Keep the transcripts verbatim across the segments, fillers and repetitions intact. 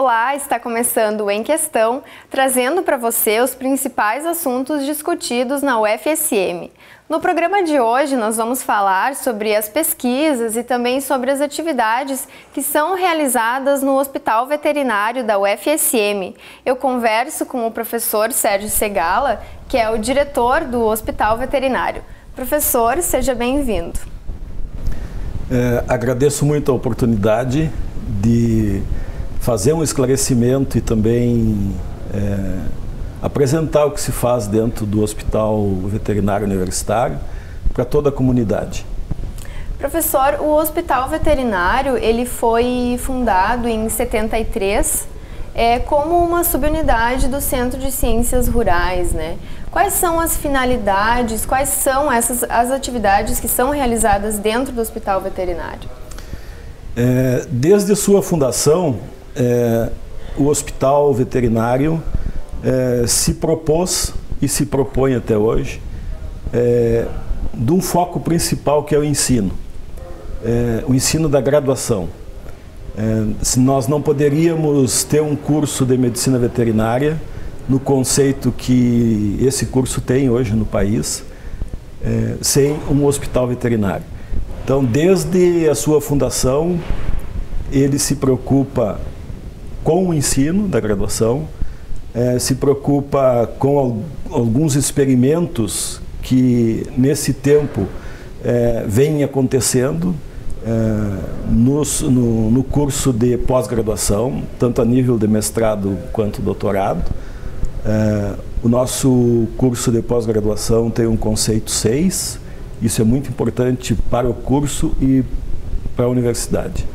Olá, está começando o Em Questão, trazendo para você os principais assuntos discutidos na U F S M. No programa de hoje, nós vamos falar sobre as pesquisas e também sobre as atividades que são realizadas no Hospital Veterinário da U F S M. Eu converso com o professor Sérgio Segala, que é o diretor do Hospital Veterinário. Professor, seja bem-vindo. É, agradeço muito a oportunidade de fazer um esclarecimento e também é, apresentar o que se faz dentro do Hospital Veterinário Universitário para toda a comunidade. Professor, o Hospital Veterinário ele foi fundado em setenta e três é, como uma subunidade do Centro de Ciências Rurais, né? Quais são as finalidades, quais são essas as atividades que são realizadas dentro do Hospital Veterinário? É, desde sua fundação, é, o Hospital Veterinário é, se propôs e se propõe até hoje é, de um foco principal que é o ensino, é, o ensino da graduação. É, se nós não poderíamos ter um curso de medicina veterinária no conceito que esse curso tem hoje no país, é, sem um hospital veterinário. Então, desde a sua fundação, ele se preocupa com o ensino da graduação, é, se preocupa com al alguns experimentos que, nesse tempo, é, vêm acontecendo é, nos, no, no curso de pós-graduação, tanto a nível de mestrado quanto doutorado. É, o nosso curso de pós-graduação tem um conceito seis, isso é muito importante para o curso e para a universidade.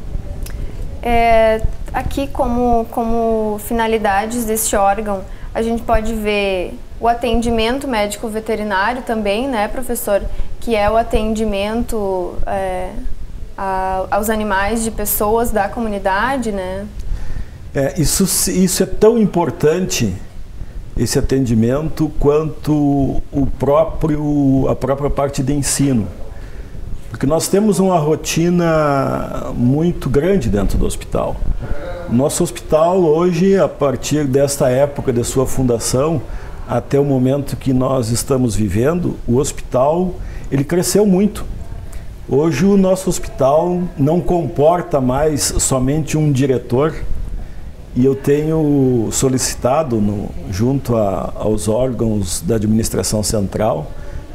É, aqui, como, como finalidades deste órgão, a gente pode ver o atendimento médico veterinário também, né, professor? Que é o atendimento é, a, aos animais de pessoas da comunidade, né? É, isso, isso é tão importante, esse atendimento, quanto o próprio, a própria parte de ensino. Porque nós temos uma rotina muito grande dentro do hospital. Nosso hospital hoje, a partir desta época de sua fundação, até o momento que nós estamos vivendo, o hospital ele cresceu muito. Hoje o nosso hospital não comporta mais somente um diretor, e eu tenho solicitado, no, junto a, aos órgãos da administração central,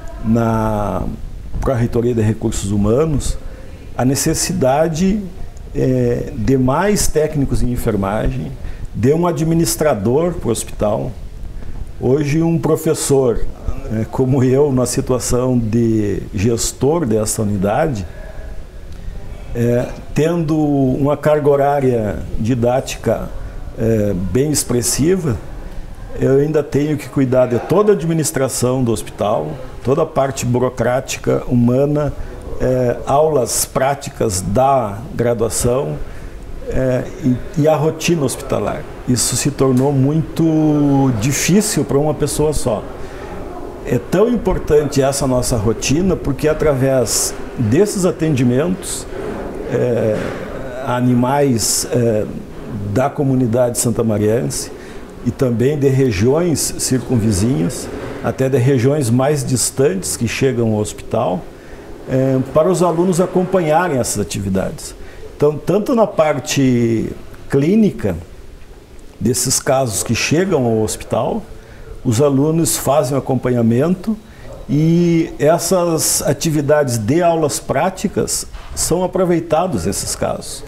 na Pró-Reitoria de Recursos Humanos, a necessidade é, de mais técnicos em enfermagem, de um administrador para o hospital. Hoje um professor, é, como eu, na situação de gestor dessa unidade, é, tendo uma carga horária didática É, bem expressiva, eu ainda tenho que cuidar de toda a administração do hospital, toda a parte burocrática, humana, é, aulas práticas da graduação é, e, e a rotina hospitalar. Isso se tornou muito difícil para uma pessoa só. É tão importante essa nossa rotina porque através desses atendimentos é, a animais é, da comunidade santamariense e também de regiões circunvizinhas, até de regiões mais distantes que chegam ao hospital, é, para os alunos acompanharem essas atividades. Então, tanto na parte clínica desses casos que chegam ao hospital, os alunos fazem o acompanhamento e essas atividades de aulas práticas são aproveitados esses casos.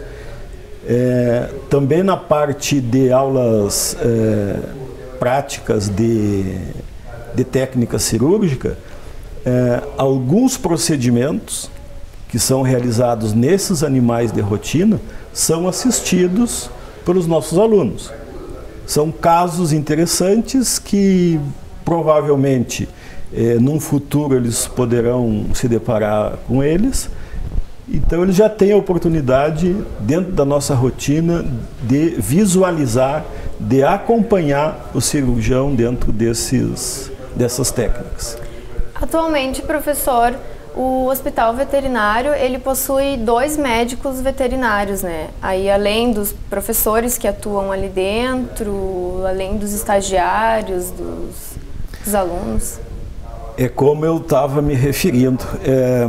É, também na parte de aulas é, práticas de, de técnica cirúrgica, é, alguns procedimentos que são realizados nesses animais de rotina são assistidos pelos nossos alunos. São casos interessantes que provavelmente é, num futuro eles poderão se deparar com eles. Então, ele já tem a oportunidade, dentro da nossa rotina, de visualizar, de acompanhar o cirurgião dentro desses, dessas técnicas. Atualmente, professor, O hospital veterinário, ele possui dois médicos veterinários, né? Aí, além dos professores que atuam ali dentro, além dos estagiários, dos, dos alunos. É como eu estava me referindo. É,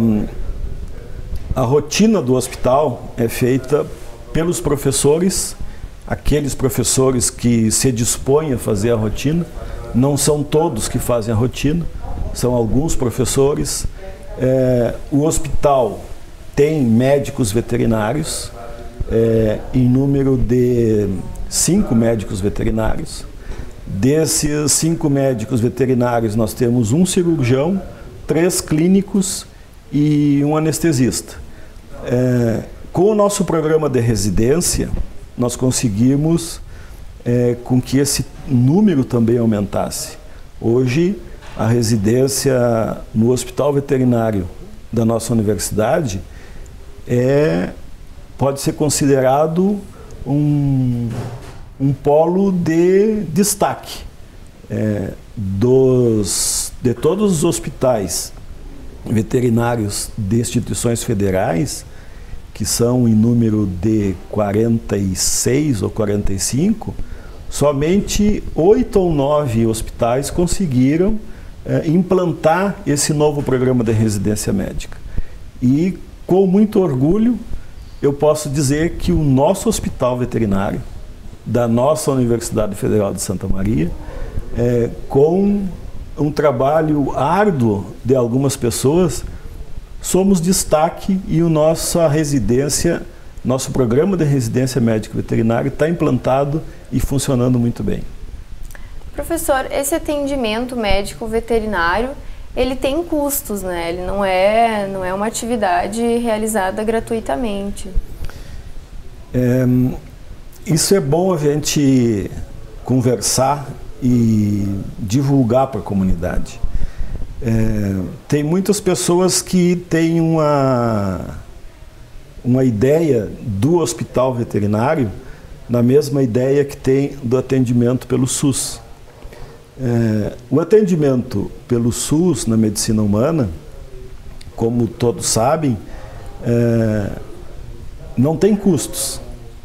a rotina do hospital é feita pelos professores, aqueles professores que se dispõem a fazer a rotina. Não são todos que fazem a rotina, são alguns professores. É, o hospital tem médicos veterinários, é, em número de cinco médicos veterinários. Desses cinco médicos veterinários, nós temos um cirurgião, três clínicos e um anestesista. É, com o nosso programa de residência, nós conseguimos é, com que esse número também aumentasse. Hoje, a residência no hospital veterinário da nossa universidade é, pode ser considerado um, um polo de destaque. É, dos, de todos os hospitais veterinários de instituições federais, que são em número de quarenta e seis ou quarenta e cinco, somente oito ou nove hospitais conseguiram É, implantar esse novo programa de residência médica. E, com muito orgulho, eu posso dizer que o nosso hospital veterinário, da nossa Universidade Federal de Santa Maria, é, com um trabalho árduo de algumas pessoas, somos destaque e a nossa residência, nosso programa de residência médica veterinária está implantado e funcionando muito bem. Professor, esse atendimento médico veterinário, ele tem custos, né? Ele não é, não é uma atividade realizada gratuitamente. É, isso é bom a gente conversar e divulgar para a comunidade. É, tem muitas pessoas que têm uma, uma ideia do hospital veterinário na mesma ideia que tem do atendimento pelo SUS. É, o atendimento pelo SUS na medicina humana, como todos sabem, é, não tem custos.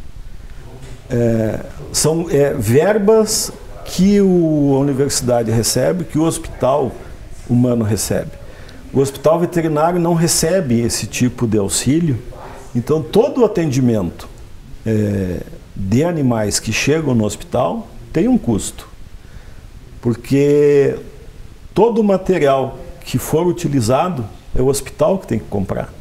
É, são é, verbas que o, a universidade recebe, que o hospital humano recebe. O hospital veterinário não recebe esse tipo de auxílio, então todo o atendimento é, de animais que chegam no hospital tem um custo. Porque todo o material que for utilizado é o hospital que tem que comprar.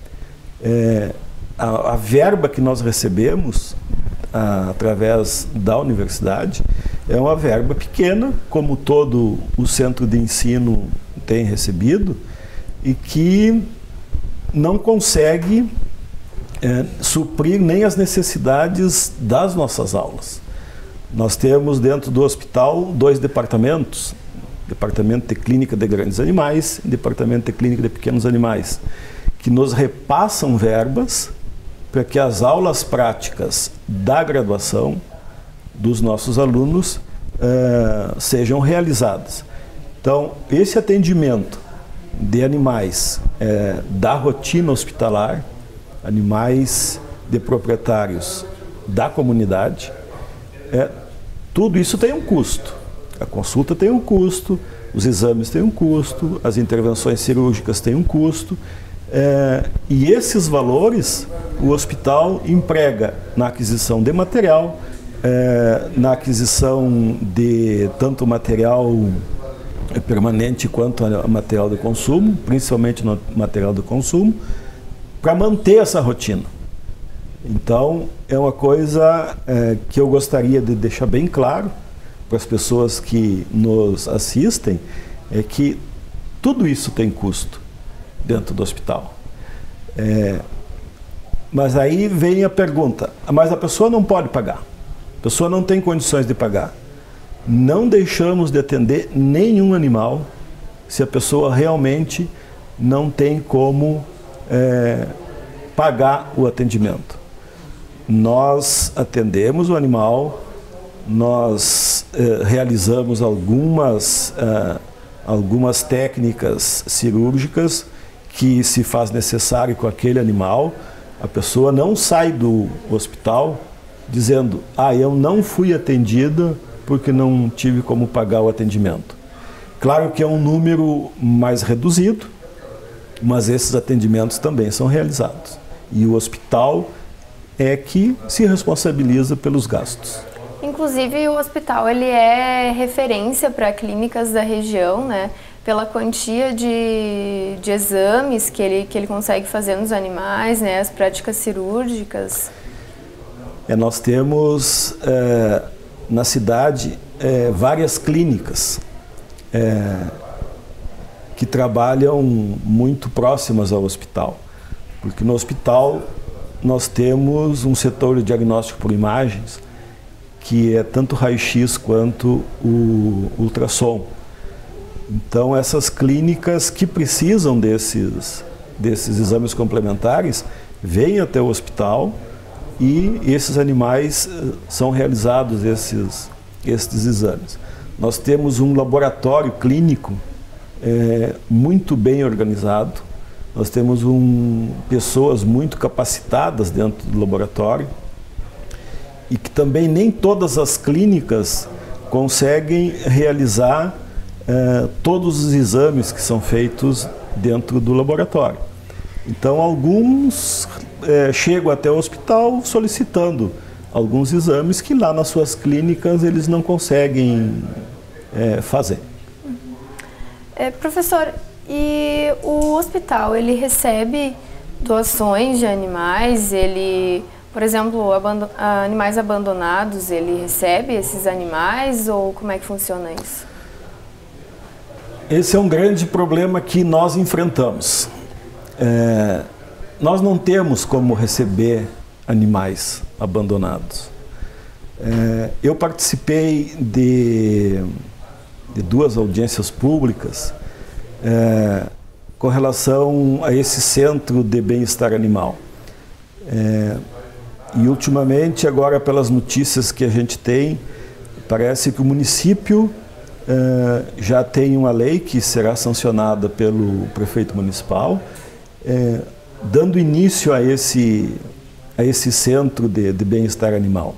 É, a, a verba que nós recebemos a, através da universidade é uma verba pequena, como todo o centro de ensino tem recebido, e que não consegue é, suprir nem as necessidades das nossas aulas. Nós temos dentro do hospital dois departamentos, departamento de clínica de grandes animais e departamento de clínica de pequenos animais, que nos repassam verbas para que as aulas práticas da graduação dos nossos alunos uh, sejam realizadas. Então, esse atendimento de animais uh, da rotina hospitalar, animais de proprietários da comunidade, uh, tudo isso tem um custo. A consulta tem um custo, os exames têm um custo, as intervenções cirúrgicas têm um custo, é, e esses valores o hospital emprega na aquisição de material, é, na aquisição de tanto material permanente quanto material de consumo, principalmente no material de consumo, para manter essa rotina. Então, é uma coisa é, que eu gostaria de deixar bem claro para as pessoas que nos assistem, é que tudo isso tem custo dentro do hospital. É, mas aí vem a pergunta, mas a pessoa não pode pagar, a pessoa não tem condições de pagar. Não deixamos de atender nenhum animal se a pessoa realmente não tem como é, pagar o atendimento. Nós atendemos o animal, nós eh, realizamos algumas, eh, algumas técnicas cirúrgicas que se faz necessário com aquele animal, a pessoa não sai do hospital dizendo, ah, eu não fui atendida porque não tive como pagar o atendimento. Claro que é um número mais reduzido, mas esses atendimentos também são realizados. E o hospital é que se responsabiliza pelos gastos. Inclusive, o hospital ele é referência para clínicas da região, né? Pela quantia de, de exames que ele, que ele consegue fazer nos animais, né? As práticas cirúrgicas. É, nós temos é, na cidade é, várias clínicas é, que trabalham muito próximas ao hospital. Porque no hospital nós temos um setor de diagnóstico por imagens que é tanto raio-x quanto o ultrassom. Então essas clínicas que precisam desses, desses exames complementares vêm até o hospital e esses animais são realizados esses, esses exames. Nós temos um laboratório clínico é, muito bem organizado. Nós temos um, pessoas muito capacitadas dentro do laboratório e que também nem todas as clínicas conseguem realizar eh, todos os exames que são feitos dentro do laboratório. Então, alguns eh, chegam até o hospital solicitando alguns exames que lá nas suas clínicas eles não conseguem eh, fazer. É, professor, e o hospital, ele recebe doações de animais? Ele, por exemplo, abando- animais abandonados, ele recebe esses animais ou como é que funciona isso? Esse é um grande problema que nós enfrentamos. É, nós não temos como receber animais abandonados. É, eu participei de, de duas audiências públicas É, com relação a esse centro de bem-estar animal. É, e ultimamente, agora pelas notícias que a gente tem, parece que o município é, já tem uma lei que será sancionada pelo prefeito municipal, é, dando início a esse, a esse centro de, de bem-estar animal.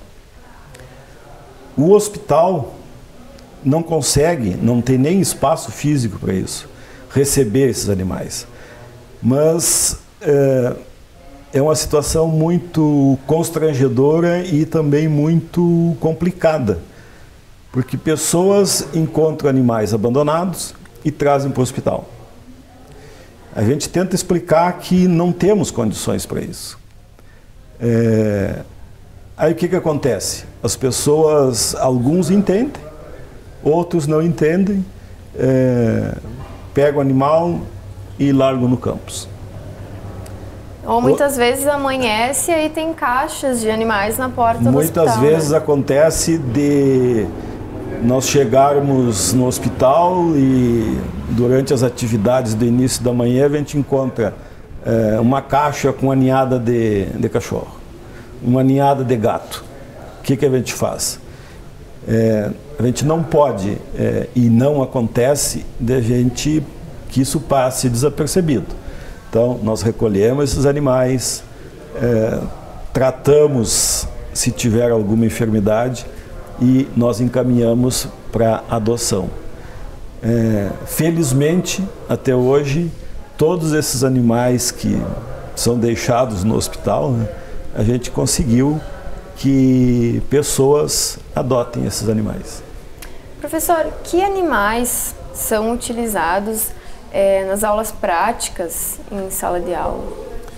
O hospital não consegue, não tem nem espaço físico para isso, receber esses animais. Mas é, é uma situação muito constrangedora e também muito complicada, porque pessoas encontram animais abandonados e trazem para o hospital. A gente tenta explicar que não temos condições para isso. É, aí o que que acontece? As pessoas, alguns entendem, outros não entendem, é, pega o animal e larga no campus. Ou muitas o... vezes amanhece e aí tem caixas de animais na porta do hospital. Muitas vezes né? acontece de nós chegarmos no hospital e durante as atividades do início da manhã a gente encontra é, uma caixa com uma ninhada de, de cachorro, uma ninhada de gato. O que que a gente faz? É, a gente não pode, é, e não acontece, de gente que isso passe desapercebido. Então, nós recolhemos esses animais, é, tratamos se tiver alguma enfermidade e nós encaminhamos para adoção. É, felizmente, até hoje, todos esses animais que são deixados no hospital, né, a gente conseguiu que pessoas adotem esses animais. Professor, que animais são utilizados é, nas aulas práticas em sala de aula?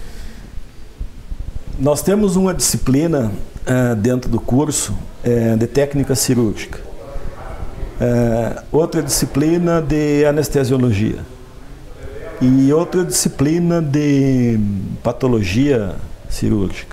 Nós temos uma disciplina uh, dentro do curso uh, de técnica cirúrgica, uh, outra disciplina de anestesiologia e outra disciplina de patologia cirúrgica.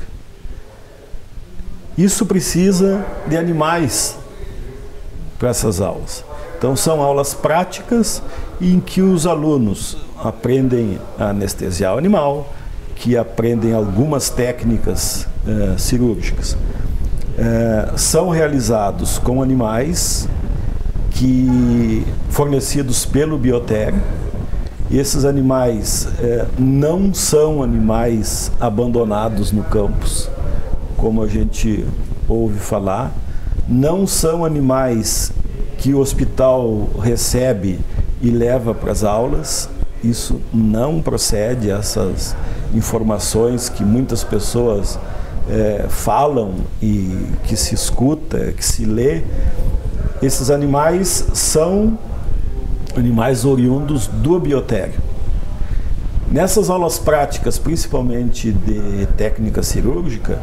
Isso precisa de animais para essas aulas. Então são aulas práticas em que os alunos aprendem a anestesiar o animal, que aprendem algumas técnicas eh, cirúrgicas. Eh, são realizados com animais que fornecidos pelo Bioter Esses animais é, não são animais abandonados no campus, como a gente ouve falar, não são animais que o hospital recebe e leva para as aulas. Isso não procede, essas informações que muitas pessoas é, falam e que se escuta, que se lê. Esses animais são animais oriundos do biotério. Nessas aulas práticas, principalmente de técnica cirúrgica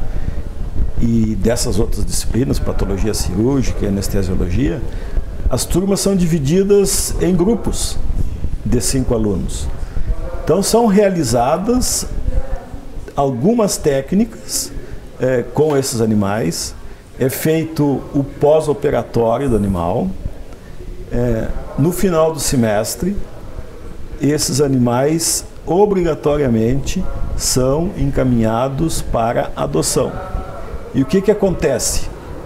e dessas outras disciplinas, patologia cirúrgica e anestesiologia, as turmas são divididas em grupos de cinco alunos. Então são realizadas algumas técnicas é, com esses animais, é feito o pós-operatório do animal. É, no final do semestre, esses animais obrigatoriamente são encaminhados para adoção. E o que que acontece?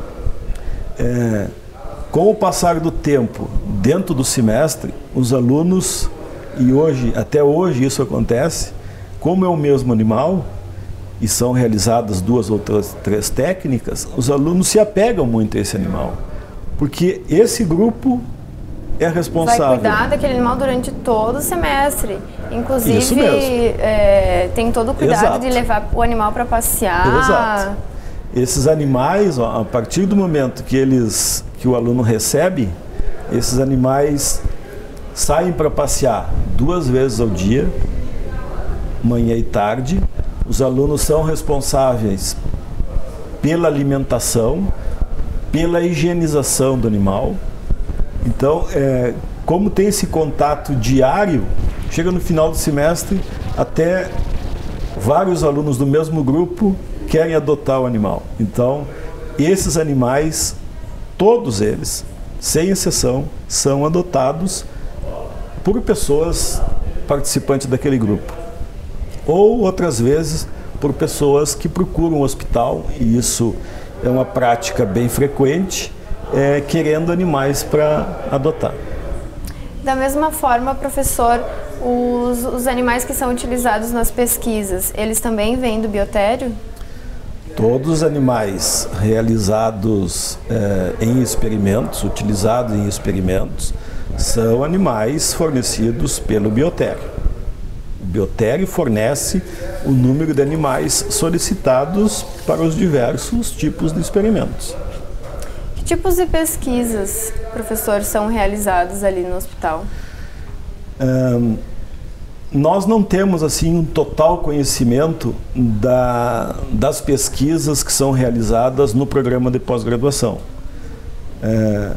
É, com o passar do tempo, dentro do semestre, os alunos, e hoje, até hoje isso acontece, como é o mesmo animal, e são realizadas duas ou três, três técnicas, os alunos se apegam muito a esse animal, porque esse grupo é responsável. Vai cuidar daquele animal durante todo o semestre. Inclusive, é, tem todo o cuidado Exato. de levar o animal para passear. Exato. Esses animais, ó, a partir do momento que eles, que o aluno recebe, esses animais saem para passear duas vezes ao dia, manhã e tarde. Os alunos são responsáveis pela alimentação, pela higienização do animal. Então, é, como tem esse contato diário, chega no final do semestre, até vários alunos do mesmo grupo querem adotar o animal. Então, esses animais, todos eles, sem exceção, são adotados por pessoas participantes daquele grupo. Ou, outras vezes, por pessoas que procuram o hospital, e isso é uma prática bem frequente, é, querendo animais para adotar. Da mesma forma, professor, os, os animais que são utilizados nas pesquisas, eles também vêm do biotério? Todos os animais realizados é, em experimentos, utilizados em experimentos, são animais fornecidos pelo biotério. O biotério fornece o número de animais solicitados para os diversos tipos de experimentos. Que tipos de pesquisas, professor, são realizadas ali no hospital? Um, nós não temos assim um total conhecimento da, das pesquisas que são realizadas no programa de pós-graduação. É,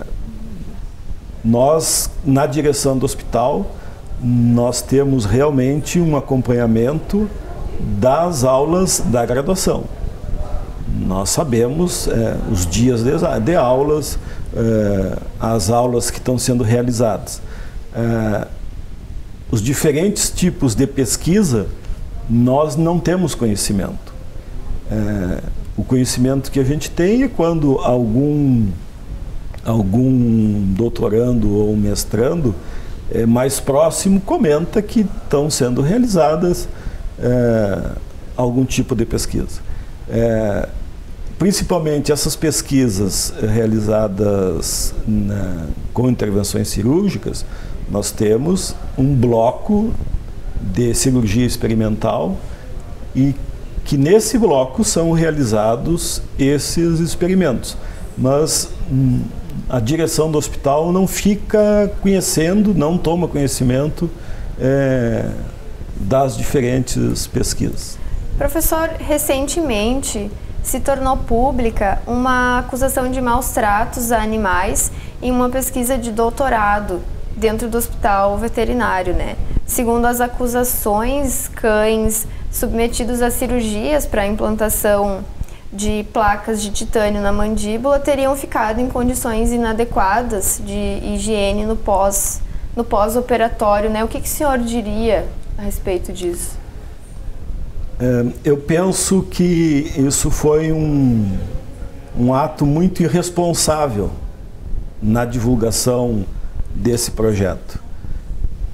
nós, na direção do hospital, nós temos realmente um acompanhamento das aulas da graduação. Nós sabemos é, os dias de, de aulas, é, as aulas que estão sendo realizadas. É, os diferentes tipos de pesquisa, nós não temos conhecimento. É, o conhecimento que a gente tem é quando algum, algum doutorando ou mestrando é, mais próximo comenta que estão sendo realizadas é, algum tipo de pesquisa. É, principalmente essas pesquisas realizadas na, com intervenções cirúrgicas, nós temos um bloco de cirurgia experimental e que nesse bloco são realizados esses experimentos. Mas hum, a direção do hospital não fica conhecendo, não toma conhecimento é, das diferentes pesquisas. Professor, recentemente se tornou pública uma acusação de maus tratos a animais em uma pesquisa de doutorado dentro do hospital veterinário, né? Segundo as acusações, cães submetidos a cirurgias para a implantação de placas de titânio na mandíbula teriam ficado em condições inadequadas de higiene no pós, no pós-operatório, né? O que, que o senhor diria a respeito disso? É, eu penso que isso foi um, um ato muito irresponsável na divulgação desse projeto.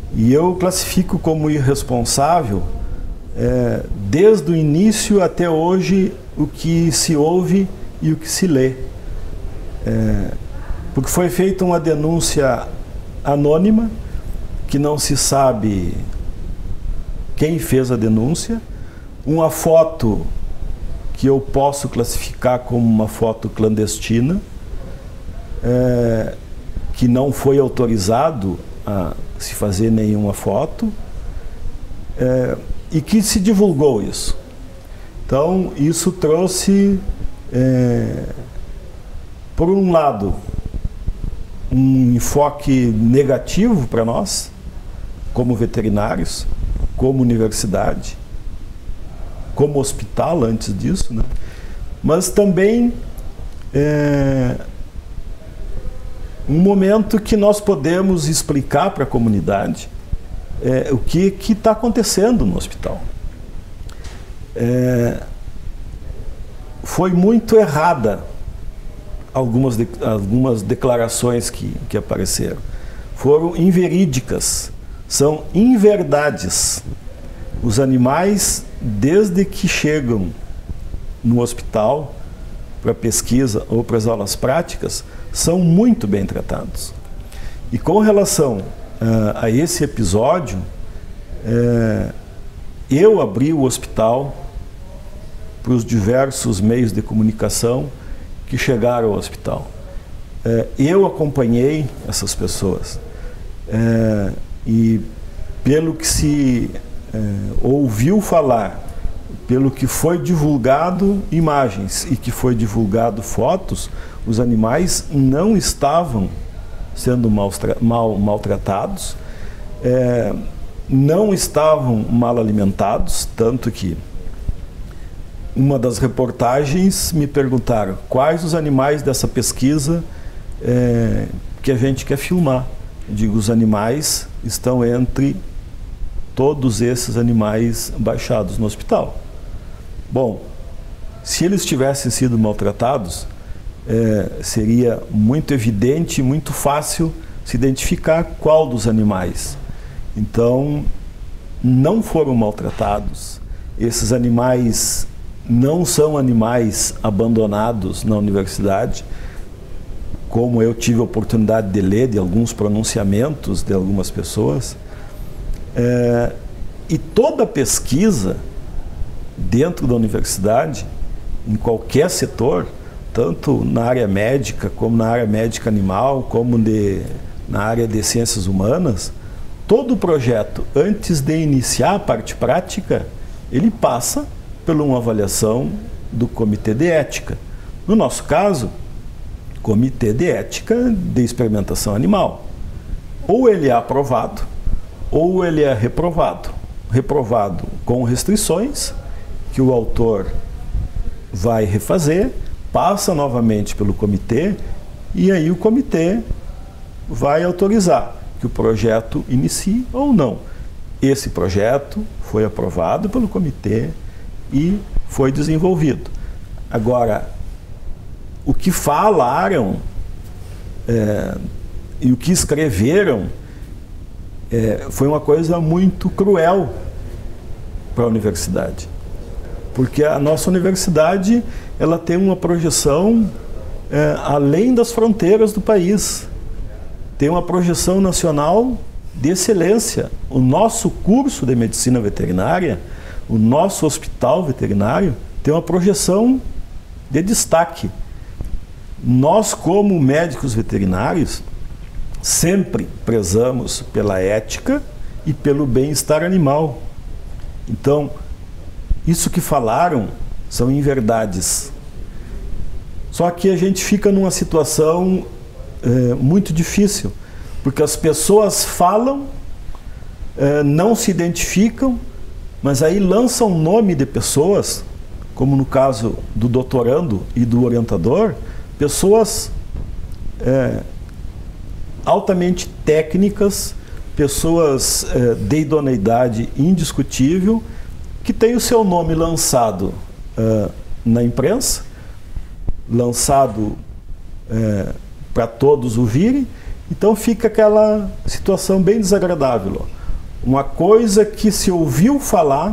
E eu classifico como irresponsável, é, desde o início até hoje, o que se ouve e o que se lê. É, porque foi feita uma denúncia anônima, que não se sabe quem fez a denúncia, uma foto que eu posso classificar como uma foto clandestina, é, que não foi autorizado a se fazer nenhuma foto, é, e que se divulgou isso. Então, isso trouxe, é, por um lado, um enfoque negativo para nós, como veterinários, como universidade, como hospital antes disso, né? Mas também é, um momento que nós podemos explicar para a comunidade é, o que está acontecendo no hospital. É, foi muito errada algumas, de, algumas declarações que, que apareceram. Foram inverídicas, são inverdades. Os animais, desde que chegam no hospital para pesquisa ou para as aulas práticas, são muito bem tratados. E com relação uh, a esse episódio, uh, eu abri o hospital para os diversos meios de comunicação que chegaram ao hospital. Uh, eu acompanhei essas pessoas. Uh, e pelo que se uh, ouviu falar, pelo que foi divulgado imagens e que foi divulgado fotos, os animais não estavam sendo mal, mal, maltratados, é, não estavam mal alimentados, tanto que uma das reportagens me perguntaram quais os animais dessa pesquisa é, que a gente quer filmar. Eu digo, os animais estão entre todos esses animais baixados no hospital. Bom, se eles tivessem sido maltratados, é, seria muito evidente, muito fácil se identificar qual dos animais. Então, não foram maltratados. Esses animais não são animais abandonados na universidade, como eu tive a oportunidade de ler de alguns pronunciamentos de algumas pessoas. É, e toda pesquisa dentro da universidade, em qualquer setor, tanto na área médica, como na área médica animal, como de, na área de ciências humanas, todo projeto, antes de iniciar a parte prática, ele passa por uma avaliação do Comitê de Ética. No nosso caso, Comitê de Ética de Experimentação Animal. Ou ele é aprovado, ou ele é reprovado. Reprovado com restrições, que o autor vai refazer, passa novamente pelo comitê, e aí o comitê vai autorizar que o projeto inicie ou não. Esse projeto foi aprovado pelo comitê e foi desenvolvido. Agora, o que falaram é, e o que escreveram é, foi uma coisa muito cruel para a universidade. Porque a nossa universidade, ela tem uma projeção é, além das fronteiras do país. Tem uma projeção nacional de excelência. O nosso curso de medicina veterinária, o nosso hospital veterinário, tem uma projeção de destaque. Nós, como médicos veterinários, sempre prezamos pela ética e pelo bem-estar animal. Então, isso que falaram são inverdades. Só que a gente fica numa situação é, muito difícil, porque as pessoas falam, é, não se identificam, mas aí lançam o nome de pessoas, como no caso do doutorando e do orientador, pessoas é, altamente técnicas, pessoas é, de idoneidade indiscutível, que tem o seu nome lançado uh, na imprensa, lançado uh, para todos ouvirem, então fica aquela situação bem desagradável. uma coisa que se ouviu falar,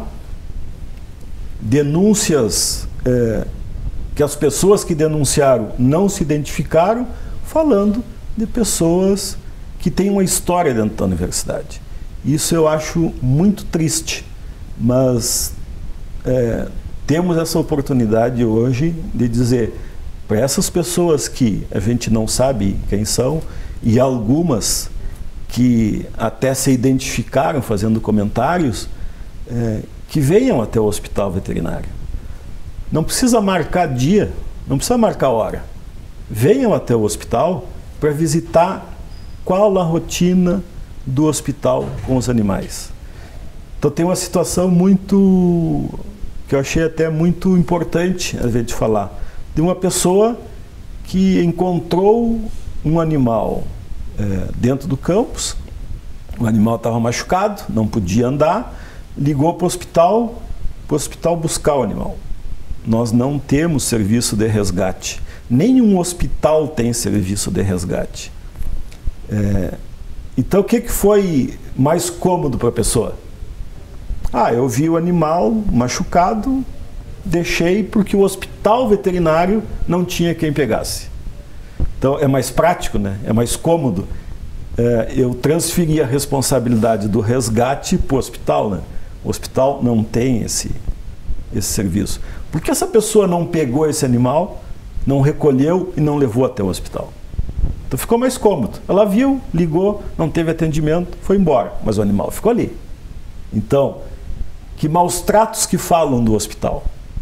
denúncias é, que as pessoas que denunciaram não se identificaram, falando de pessoas que têm uma história dentro da universidade. Isso eu acho muito triste, mas é, temos essa oportunidade hoje de dizer para essas pessoas que a gente não sabe quem são, e algumas que até se identificaram fazendo comentários, é, que venham até o hospital veterinário. Não precisa marcar dia, não precisa marcar hora. Venham até o hospital para visitar qual a rotina do hospital com os animais. Então tem uma situação muito, que eu achei até muito importante a gente falar, de uma pessoa que encontrou um animal é, dentro do campus, o animal estava machucado, não podia andar, ligou para o hospital, para o hospital buscar o animal. Nós não temos serviço de resgate, nenhum hospital tem serviço de resgate. É, então o que, que foi mais cômodo para a pessoa? Ah, eu vi o animal machucado, deixei porque o hospital veterinário não tinha quem pegasse. Então é mais prático, né? É mais cômodo. É, eu transferi a responsabilidade do resgate para o hospital, né? O hospital não tem esse, esse serviço. Por que essa pessoa não pegou esse animal, não recolheu e não levou até o hospital? Então ficou mais cômodo. Ela viu, ligou, não teve atendimento, foi embora, mas o animal ficou ali. Então, que maus tratos que falam do hospital.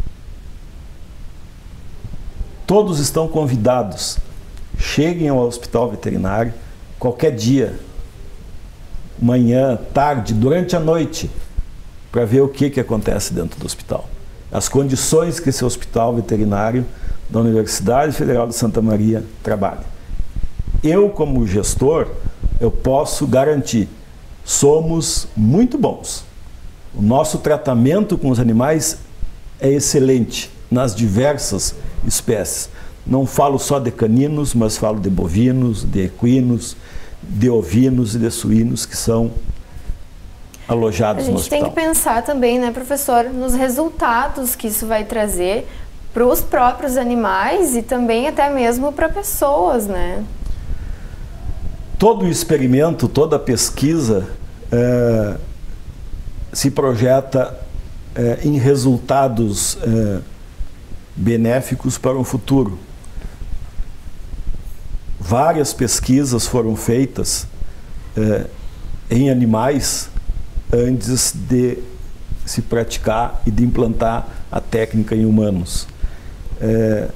Todos estão convidados. Cheguem ao hospital veterinário qualquer dia, manhã, tarde, durante a noite, para ver o que, que acontece dentro do hospital. As condições que esse hospital veterinário da Universidade Federal de Santa Maria trabalha. Eu, como gestor, eu posso garantir, somos muito bons. O nosso tratamento com os animais é excelente nas diversas espécies. Não falo só de caninos, mas falo de bovinos, de equinos, de ovinos e de suínos que são alojados no hospital. A gente tem que pensar também, né, professor, nos resultados que isso vai trazer para os próprios animais e também até mesmo para pessoas, né? Todo experimento, toda pesquisa é, se projeta é, em resultados é, benéficos para o futuro. Várias pesquisas foram feitas é, em animais antes de se praticar e de implantar a técnica em humanos. É,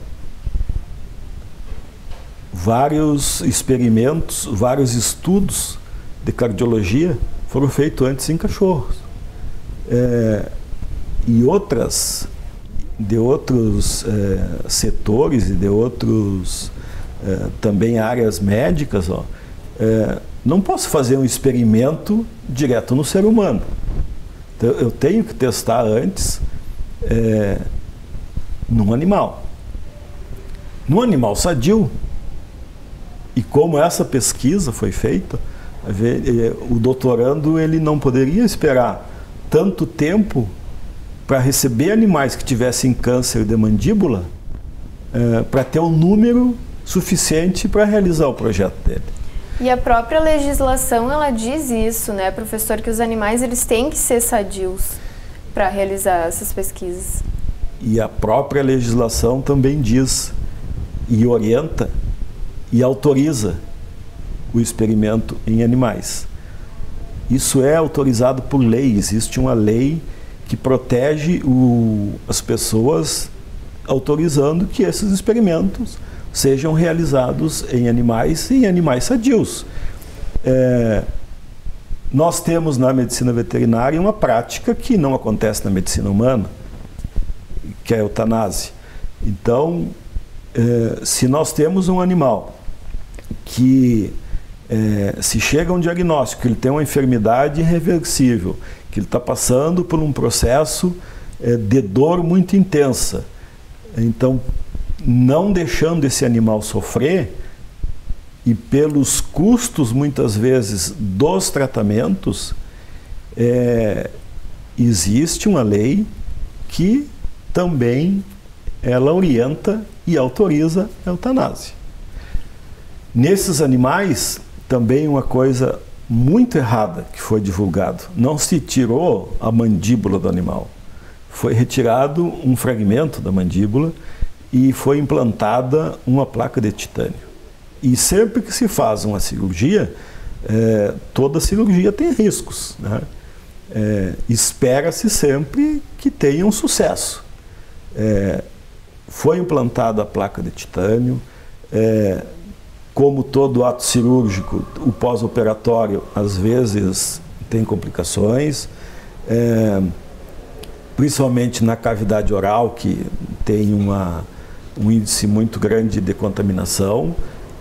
vários experimentos, vários estudos de cardiologia foram feitos antes em cachorros. É, e outras, de outros é, setores e de outros é, também áreas médicas, ó, é, não posso fazer um experimento direto no ser humano. Então, eu tenho que testar antes é, num animal. Num animal sadio. E como essa pesquisa foi feita, o doutorando ele não poderia esperar tanto tempo para receber animais que tivessem câncer de mandíbula é, para ter um número suficiente para realizar o projeto dele. E a própria legislação, ela diz isso, né, professor, que os animais eles têm que ser sadios para realizar essas pesquisas. E a própria legislação também diz e orienta e autoriza o experimento em animais. Isso é autorizado por lei, existe uma lei que protege o, as pessoas autorizando que esses experimentos sejam realizados em animais e em animais sadios. É, nós temos na medicina veterinária uma prática que não acontece na medicina humana, que é a eutanásia. Então, é, se nós temos um animal que é, se chega a um diagnóstico que ele tem uma enfermidade irreversível, que ele está passando por um processo é, de dor muito intensa, então, não deixando esse animal sofrer e pelos custos, muitas vezes, dos tratamentos, é, existe uma lei que também ela orienta e autoriza a eutanásia. Nesses animais, também uma coisa muito errada que foi divulgado. Não se tirou a mandíbula do animal. Foi retirado um fragmento da mandíbula e foi implantada uma placa de titânio. E sempre que se faz uma cirurgia, é, toda cirurgia tem riscos, né? É, espera-se sempre que tenha um sucesso. É, foi implantada a placa de titânio, é, como todo ato cirúrgico, o pós-operatório às vezes tem complicações, é, principalmente na cavidade oral, que tem uma, um índice muito grande de contaminação.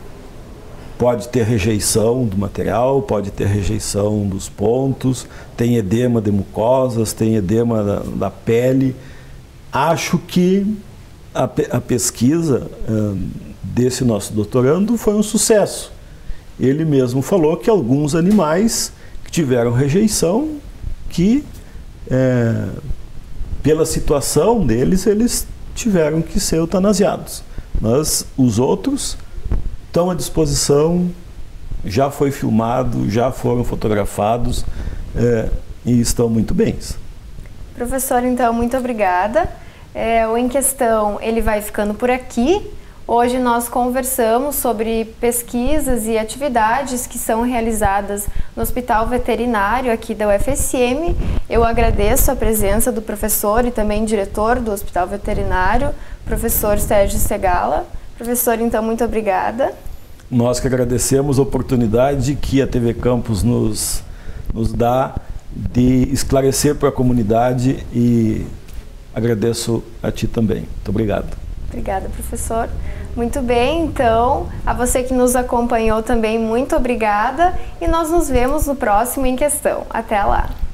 Pode ter rejeição do material, pode ter rejeição dos pontos, tem edema de mucosas, tem edema da, da pele. Acho que a, a pesquisa uh, desse nosso doutorando foi um sucesso. Ele mesmo falou que alguns animais que tiveram rejeição, que é, pela situação deles, eles tiveram que ser eutanasiados. Mas os outros estão à disposição, já foi filmado, já foram fotografados é, e estão muito bem. Professor, então, muito obrigada. É, o Em Questão, ele vai ficando por aqui. Hoje nós conversamos sobre pesquisas e atividades que são realizadas no Hospital Veterinário aqui da U F S M. Eu agradeço a presença do professor e também diretor do Hospital Veterinário, professor Sérgio Segala. Professor, então, muito obrigada. Nós que agradecemos a oportunidade que a T V Campus nos, nos dá de esclarecer para a comunidade e agradeço a ti também. Muito obrigado. Obrigada, professor. Muito bem, então, a você que nos acompanhou também, muito obrigada e nós nos vemos no próximo Em Questão. Até lá!